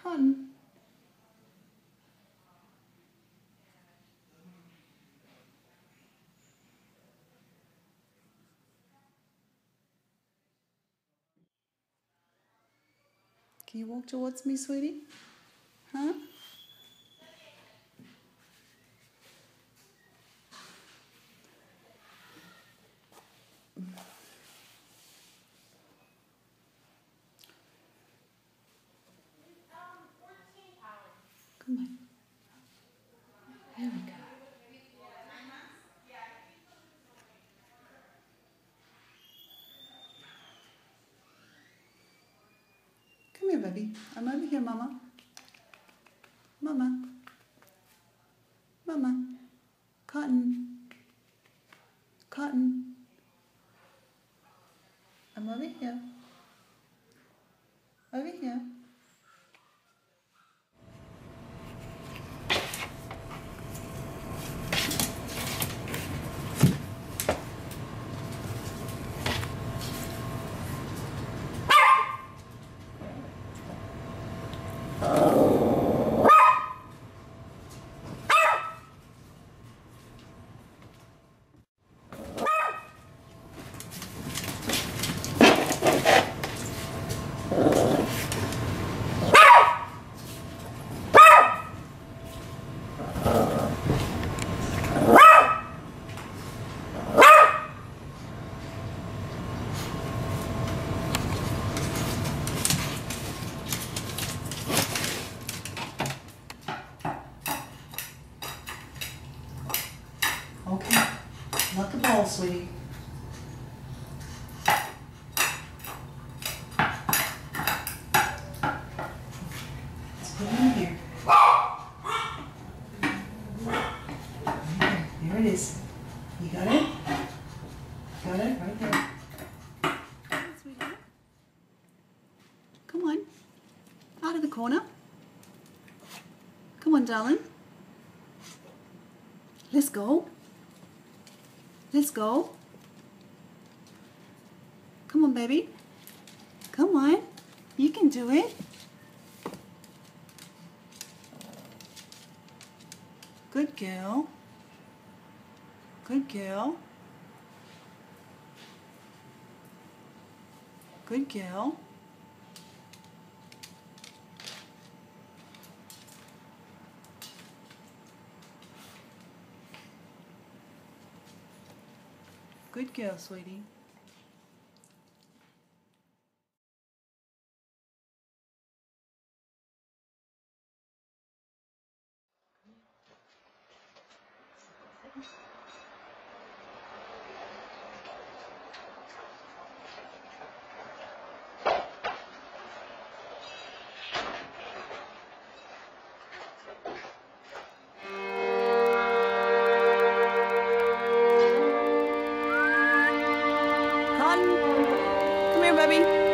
Cotton. Can you walk towards me, sweetie? Huh? Come on. There we go. Come here, baby. I'm over here, Mama. Mama. Mama. Cotton. Cotton. I'm over here. Over here. Okay, not the ball, sweetie. Let's put it in here. Okay, there it is. You got it? Got it? Right there. Sweetie. Come on. Out of the corner. Come on, darling. Let's go. Let's go. Come on, baby. Come on. You can do it. Good girl. Good girl. Good girl. Good girl, sweetie. Come here, baby.